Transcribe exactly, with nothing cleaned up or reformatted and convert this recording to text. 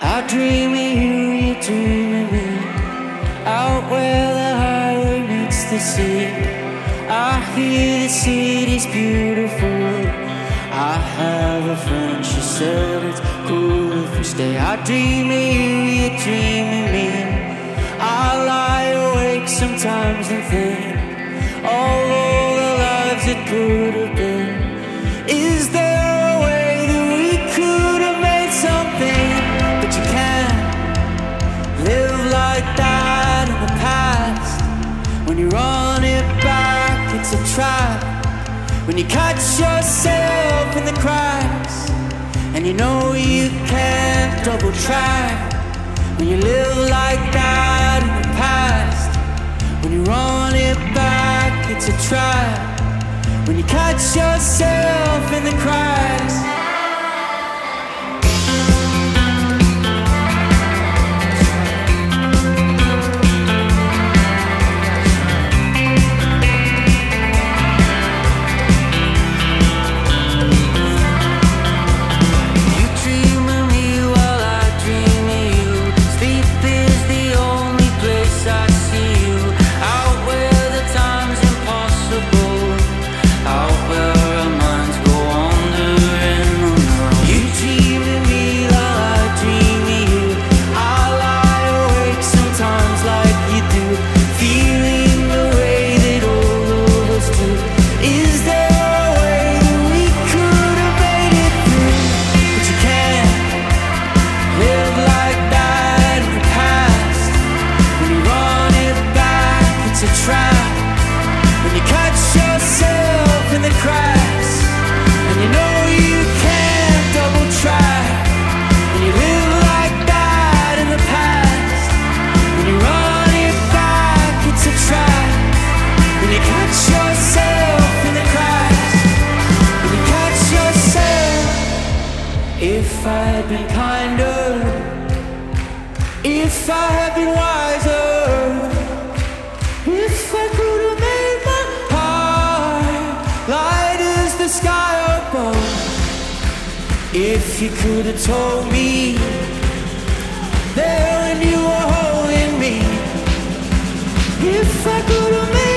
I dream of you, you dream of me. Out where the highway meets the sea, I hear the city's beautiful. I have a friend, she said it's cool if we stay. I dream of you, you dream of me. I lie awake sometimes and think all the lives it could have been. Is there a way that we could have made something? But you can't live like that in the past. When you run it back, it's a trap. When you catch yourself in the cracks, and you know you can't double track. When you live like that in the past, when you run it back, it's a trap. When you catch yourself in the cracks. If I had been kinder, if I had been wiser, if I could have made my heart light as the sky above, if you could have told me there when you were holding me, if I could have made